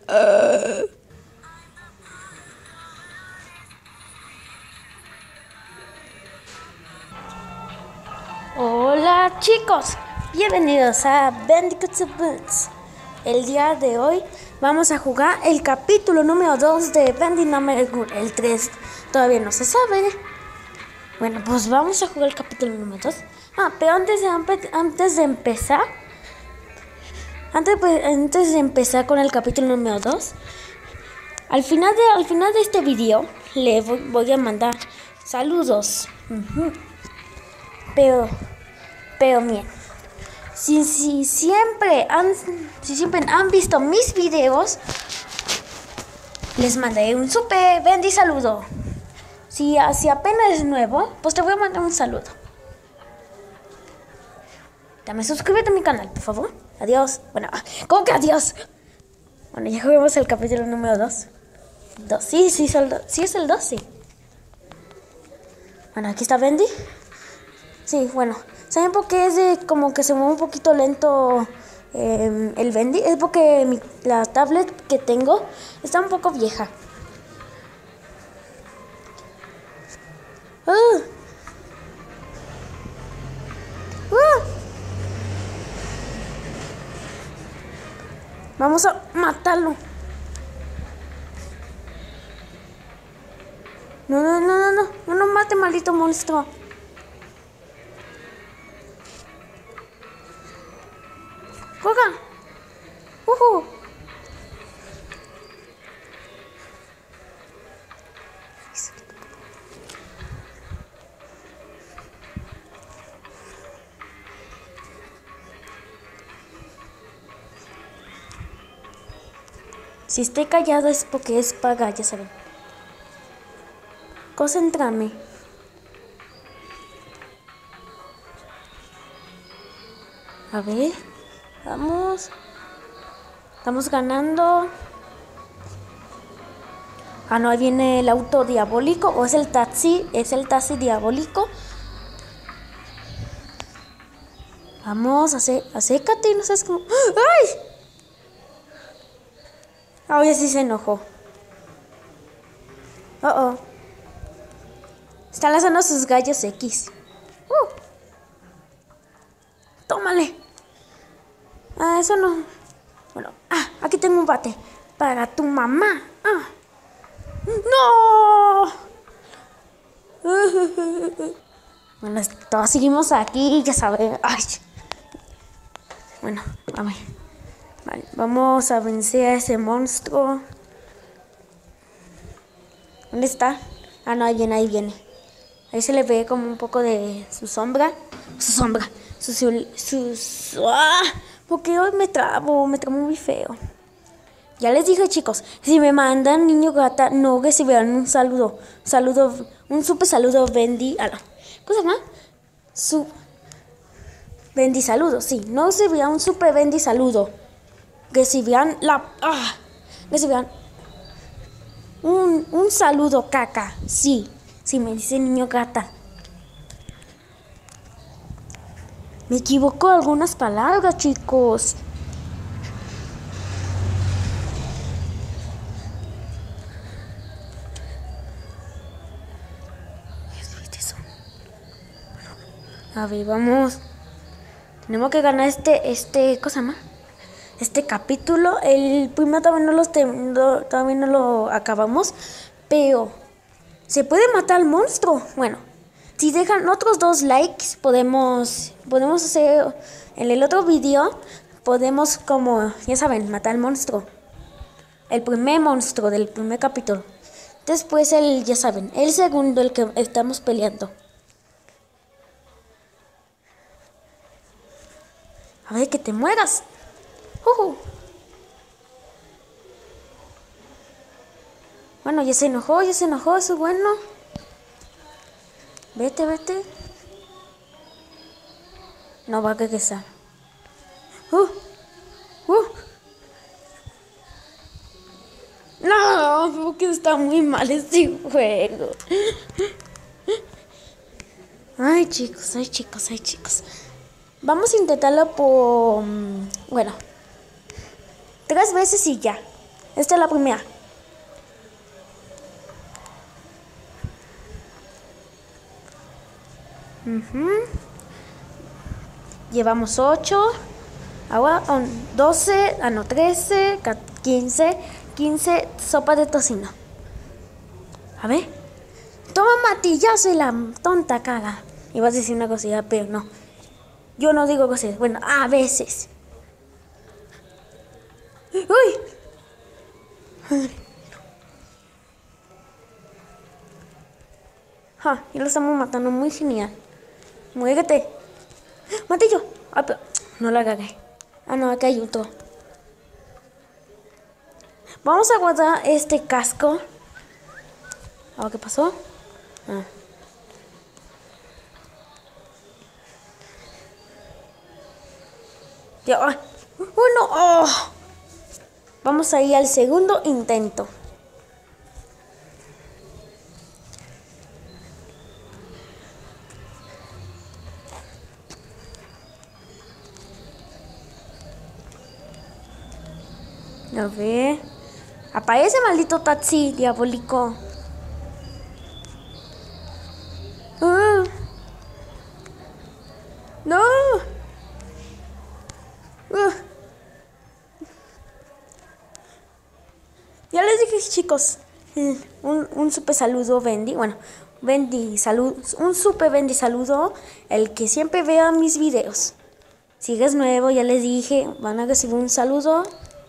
Hola chicos, bienvenidos a Bandicoot Boots. El día de hoy vamos a jugar el capítulo número 2 de Bandicoot. El 3 todavía no se sabe. Bueno, pues vamos a jugar el capítulo número 2. Pero antes de empezar con el capítulo número 2, al final de este video le voy a mandar saludos. Pero miren, si siempre han visto mis videos, les mandaré un super bendy saludo. Si apenas es nuevo, pues te voy a mandar un saludo. Dame suscríbete a mi canal, por favor. Adiós. Bueno, ¿cómo que adiós? Bueno, ya juguemos el capítulo número 2. Sí, es el 2, sí. Bueno, aquí está Bendy. Sí, bueno, ¿saben por qué es como que se mueve un poquito lento el Bendy? Es porque la tablet que tengo está un poco vieja. Vamos a matarlo. No mate, maldito monstruo. ¡Juega! Si estoy callado es porque es paga, ya saben. Concéntrame. A ver, vamos. Estamos ganando. No, ahí viene el auto diabólico. O es el taxi diabólico. Vamos, acércate, no sabes cómo. ¡Ay! Ahora sí se enojó. Está lanzando sus gallos X. Tómale. Eso no. Bueno, aquí tengo un bate. Para tu mamá. ¡No! Bueno, todos seguimos aquí, ya saben. Ay. Bueno, a ver. Vale, vamos a vencer a ese monstruo. ¿Dónde está? No, ahí viene. Ahí se le ve como un poco de su sombra. Porque hoy me trabo muy feo. Ya les dije, chicos, si me mandan niño gata, no recibirán un saludo, un super saludo Bendy. ¿Cómo se llama? Bendy saludo, sí, no recibirán un super Bendy saludo. Recibirán un saludo caca, sí, me dice niño gata. Me equivoco algunas palabras, chicos. A ver, vamos. Tenemos que ganar ¿cómo se llama? Este capítulo. El primero todavía no lo acabamos. Pero se puede matar al monstruo. Bueno, si dejan otros 2 likes, podemos hacer en el otro video. Podemos, como ya saben, matar al monstruo. El primer monstruo del primer capítulo. Después ya saben, el segundo, el que estamos peleando. A ver, que te mueras. Bueno, ya se enojó, eso es bueno. Vete. No va a regresar. No, porque está muy mal este juego. Ay, chicos. Vamos a intentarlo por... Bueno, 3 veces y ya. Esta es la primera. Llevamos 8. Agua, 12, 13, 15 sopa de tocino. A ver. Toma matillazo y la tonta caga. Ibas a decir una cosilla, pero no. Yo no digo cosas. Bueno, a veces. ¡Uy! Y lo estamos matando muy genial. Muévete. Matillo. Pero no la cagué. No, acá hay otro. Vamos a guardar este casco. ¿Qué pasó? Bueno, vamos a ir al segundo intento. A ver. Aparece, maldito taxi diabólico. No. Ya les dije, chicos, un super saludo, Bendy. Bueno, Bendy, un super Bendy saludo, el que siempre vea mis videos. Si es nuevo, ya les dije, van a recibir un saludo.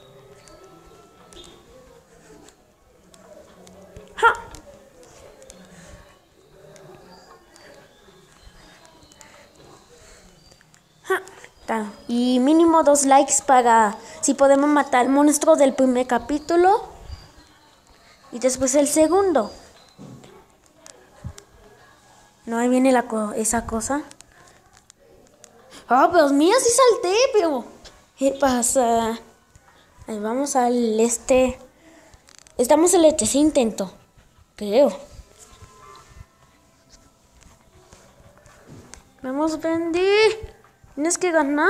Y mínimo 2 likes para si podemos matar al monstruo del primer capítulo. Y después el segundo. No, ahí viene esa cosa. Pero mira, sí salté, pero ¿qué pasa? Ahí vamos al Estamos en el tercer intento, creo. Vamos, Bendy. Tienes que ganar.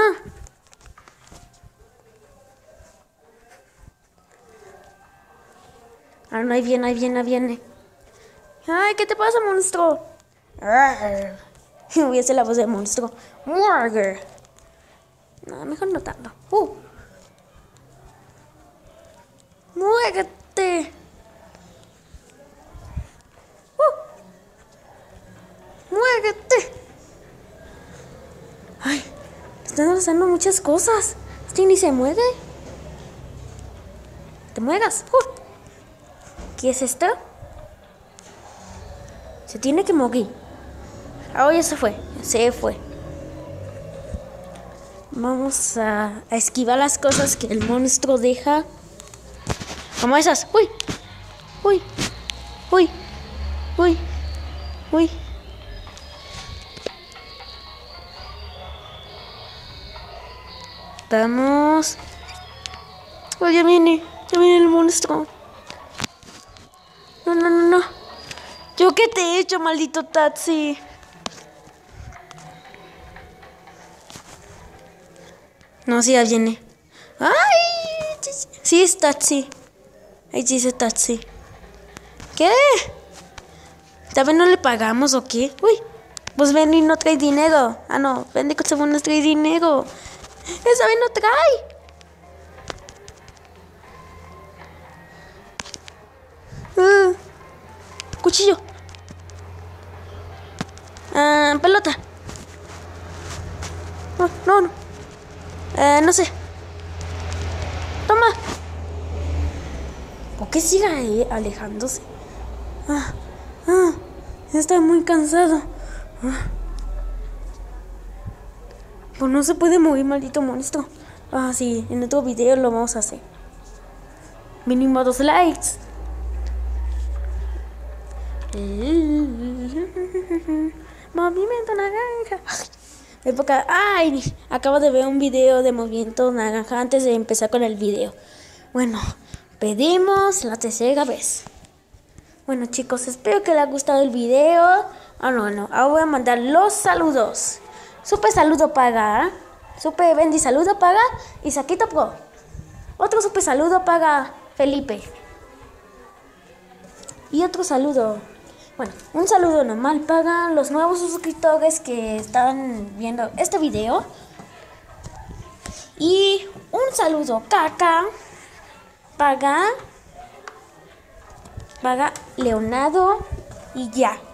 No, ahí viene. Ay, ¿qué te pasa, monstruo? Voy a hacer la voz del monstruo. Murger. No, mejor no tanto. Muérete. Muérete. Ay, están haciendo muchas cosas. Este ni se mueve. ¿Te mueras? ¿Qué es esto? Se tiene que morir. Ya se fue. Vamos a esquivar las cosas que el monstruo deja. Como esas. Uy. Vamos. Ya viene el monstruo. No. ¿Yo qué te he hecho, maldito taxi? No, sí, ya viene. ¡Ay! Sí, es taxi. Ahí dice taxi. ¿Qué? ¿Tal vez no le pagamos o qué? Pues Bendy no trae dinero. No, Bendy no trae dinero. Esa vez no trae. Cuchillo. Pelota. No. No sé. Toma. ¿Por qué sigue ahí alejándose? Está muy cansado. Pues no se puede mover, maldito monstruo. Sí, en otro video lo vamos a hacer. Mínimo 2 likes. Movimiento naranja. Acabo de ver un video de movimiento naranja antes de empezar con el video. Bueno, pedimos la tercera vez. Bueno, chicos, espero que les haya gustado el video. No. Ahora voy a mandar los saludos. Super saludo para Super Bendy saludo para Isaquito Pro. Otro super saludo para Felipe. Y otro saludo. Bueno, un saludo normal para los nuevos suscriptores que están viendo este video. Y un saludo caca para Leonardo y ya.